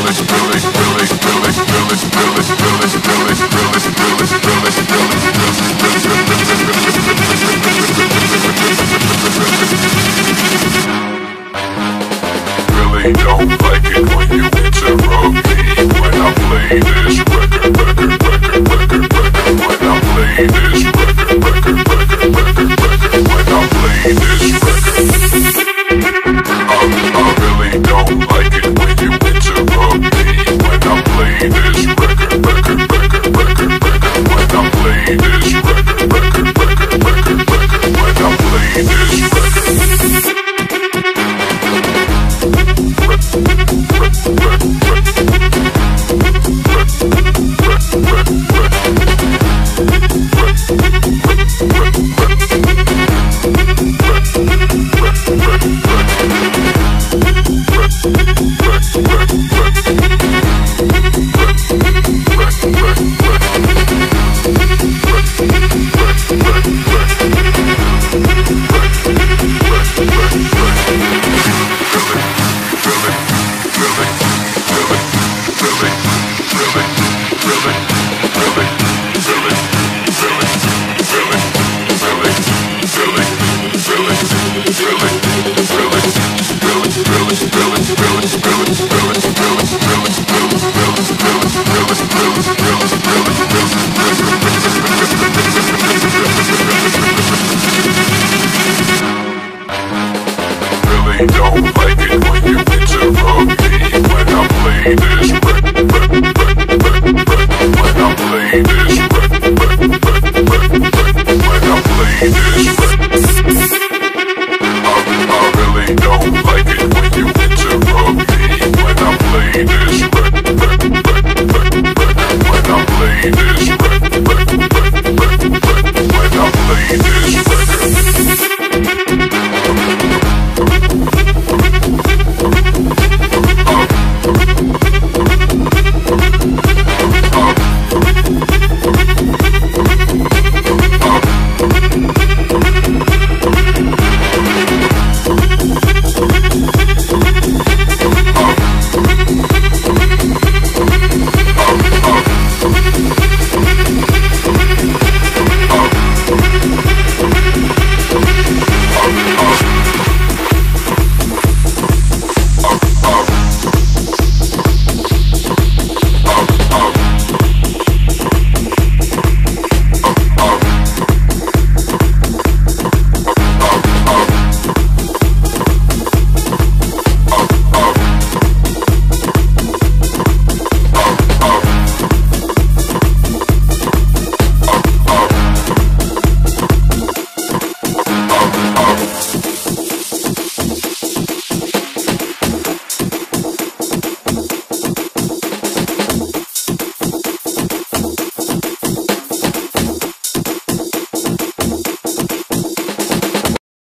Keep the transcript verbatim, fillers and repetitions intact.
Really don't like it when you interrupt me when I play this record, record, record, record, record. When I play this record, record, record, record, record. When I play this record, I, I really don't like it when you interrupt me when I play this record, record, record, record, record. When I play this record, record, record, record, record. When I play this record. Right.